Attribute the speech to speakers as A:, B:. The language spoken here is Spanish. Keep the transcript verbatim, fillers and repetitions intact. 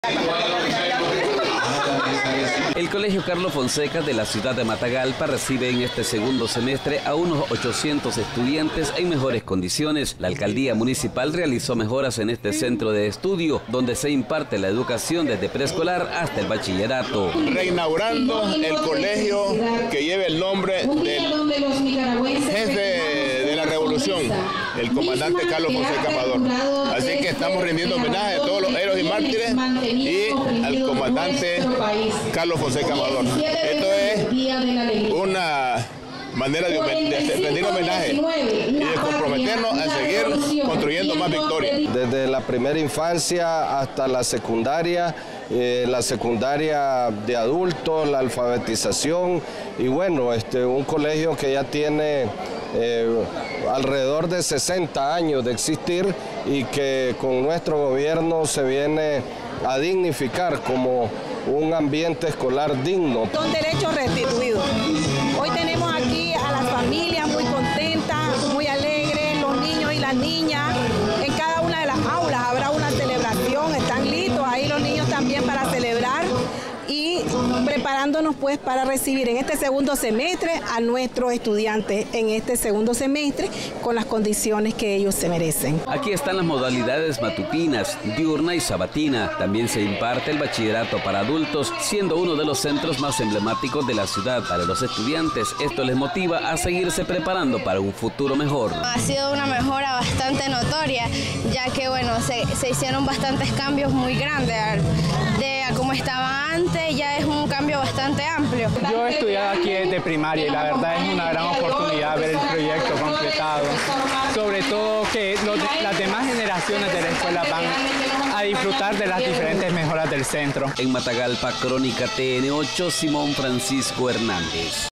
A: El Colegio Carlos Fonseca de la ciudad de Matagalpa recibe en este segundo semestre a unos ochocientos estudiantes en mejores condiciones. La alcaldía municipal realizó mejoras en este centro de estudio, donde se imparte la educación desde preescolar hasta el bachillerato.
B: Reinaugurando el colegio que lleva el nombre del jefe de la revolución, el comandante Carlos Fonseca Amador. Así que estamos rindiendo homenaje a todos los héroes y mártires y al comandante Carlos Fonseca Amador. Esto es una manera de, de rendir homenaje y de comprometernos a seguir construyendo más victorias.
C: Desde la primera infancia hasta la secundaria, eh, la secundaria de adultos, la alfabetización y bueno, este, un colegio que ya tiene eh, alrededor de sesenta años de existir y que con nuestro gobierno se viene a dignificar como un ambiente escolar digno.
D: Son derechos restituidos. Hoy tenemos aquí a las familias muy contentas, muy alegres, los niños y las niñas. En cada una de las aulas habrá una celebración, están listos ahí los niños también para celebrar y preparándonos pues para recibir en este segundo semestre a nuestros estudiantes en este segundo semestre con las condiciones que ellos se merecen.
A: Aquí están las modalidades matutinas, diurna y sabatina. También se imparte el bachillerato para adultos, siendo uno de los centros más emblemáticos de la ciudad. Para los estudiantes, esto les motiva a seguirse preparando para un futuro mejor.
E: Ha sido una mejora bastante notoria, ya que bueno, se, se hicieron bastantes cambios muy grandes de a cómo estaba antes. Ya es un cambio bastante amplio.
F: Yo he estudiado aquí desde primaria y la verdad es una gran oportunidad ver el proyecto completado. Sobre todo que los, las demás generaciones de la escuela van a disfrutar de las diferentes mejoras del centro.
A: En Matagalpa, Crónica T N ocho, Simón Francisco Hernández.